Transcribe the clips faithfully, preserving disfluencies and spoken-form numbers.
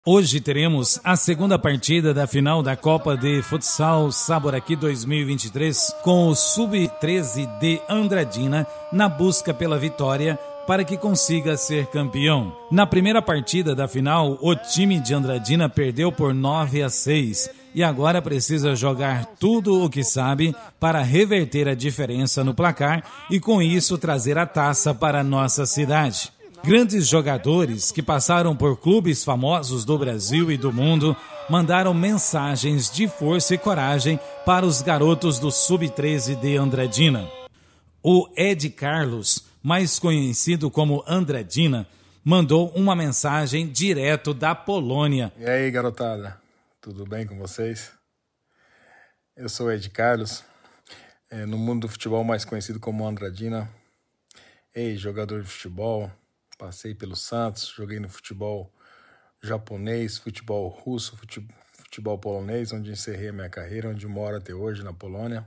Hoje teremos a segunda partida da final da Copa de Futsal Saboraqui dois mil e vinte e três com o sub treze de Andradina na busca pela vitória para que consiga ser campeão. Na primeira partida da final, o time de Andradina perdeu por nove a seis e agora precisa jogar tudo o que sabe para reverter a diferença no placar e com isso trazer a taça para a nossa cidade. Grandes jogadores que passaram por clubes famosos do Brasil e do mundo mandaram mensagens de força e coragem para os garotos do sub treze de Andradina. O Ed Carlos, mais conhecido como Andradina, mandou uma mensagem direto da Polônia. E aí, garotada, tudo bem com vocês? Eu sou o Ed Carlos, é, no mundo do futebol mais conhecido como Andradina, ex-jogador de futebol. Passei pelo Santos, joguei no futebol japonês, futebol russo, futebol polonês, onde encerrei a minha carreira, onde moro até hoje, na Polônia.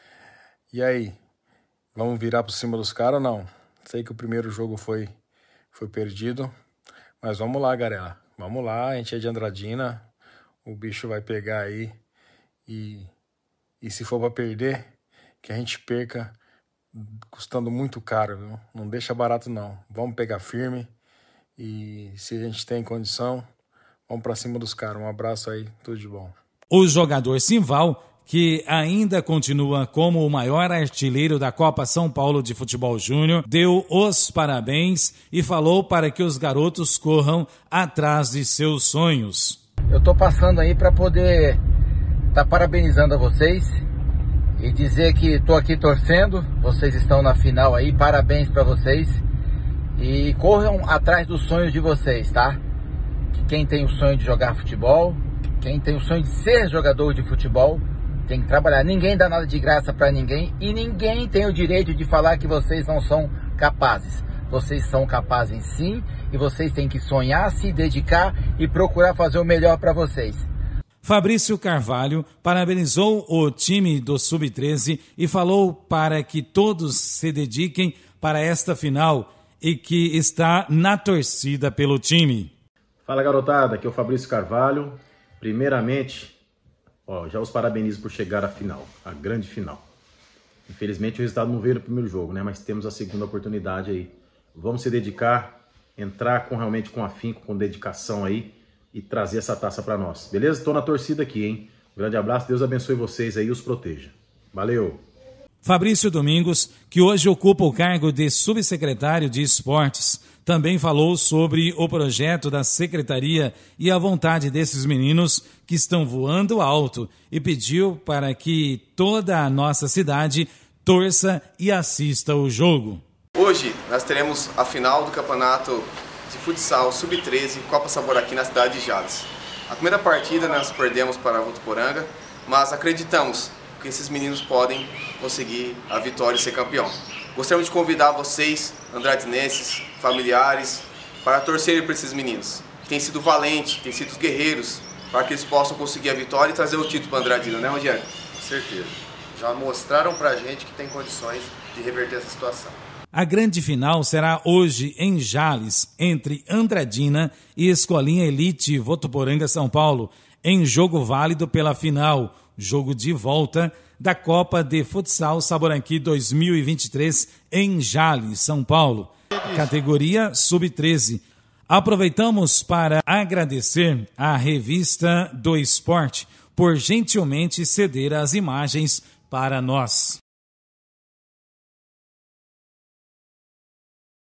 E aí, vamos virar por cima dos caras ou não? Sei que o primeiro jogo foi, foi perdido, mas vamos lá, galera. Vamos lá, a gente é de Andradina, o bicho vai pegar aí e, e se for para perder, que a gente perca custando muito caro, viu? Não deixa barato não. Vamos pegar firme e se a gente tem condição, vamos para cima dos caras. Um abraço aí, tudo de bom. O jogador Simval, que ainda continua como o maior artilheiro da Copa São Paulo de Futebol Júnior, deu os parabéns e falou para que os garotos corram atrás de seus sonhos. Eu tô passando aí para poder estar tá parabenizando a vocês e dizer que estou aqui torcendo, vocês estão na final aí, parabéns para vocês. E corram atrás dos sonhos de vocês, tá? Que quem tem o sonho de jogar futebol, quem tem o sonho de ser jogador de futebol, tem que trabalhar. Ninguém dá nada de graça para ninguém e ninguém tem o direito de falar que vocês não são capazes. Vocês são capazes sim e vocês têm que sonhar, se dedicar e procurar fazer o melhor para vocês. Fabrício Carvalho parabenizou o time do sub treze e falou para que todos se dediquem para esta final e que está na torcida pelo time. Fala, garotada, aqui é o Fabrício Carvalho. Primeiramente, ó, já os parabenizo por chegar à final, à grande final. Infelizmente o resultado não veio no primeiro jogo, né? Mas temos a segunda oportunidade aí. Vamos se dedicar, entrar com, realmente com afinco, com dedicação aí, e trazer essa taça para nós. Beleza? Estou na torcida aqui, hein? Um grande abraço, Deus abençoe vocês aí e os proteja. Valeu! Fabrício Domingos, que hoje ocupa o cargo de subsecretário de Esportes, também falou sobre o projeto da secretaria e a vontade desses meninos que estão voando alto e pediu para que toda a nossa cidade torça e assista o jogo. Hoje nós teremos a final do campeonato de futsal sub treze Copa Saboraqui na cidade de Jales. A primeira partida nós perdemos para a Votuporanga, mas acreditamos que esses meninos podem conseguir a vitória e ser campeão. Gostaríamos de convidar vocês, andradinenses, familiares, para torcerem por esses meninos, que têm sido valentes, que têm sido guerreiros, para que eles possam conseguir a vitória e trazer o título para Andradina, né, Rogério? Com certeza. Já mostraram pra gente que tem condições de reverter essa situação. A grande final será hoje em Jales, entre Andradina e Escolinha Elite Votuporanga São Paulo, em jogo válido pela final, jogo de volta da Copa de Futsal Saboraqui dois mil e vinte e três em Jales, São Paulo, categoria sub treze. Aproveitamos para agradecer à revista do Esporte por gentilmente ceder as imagens para nós.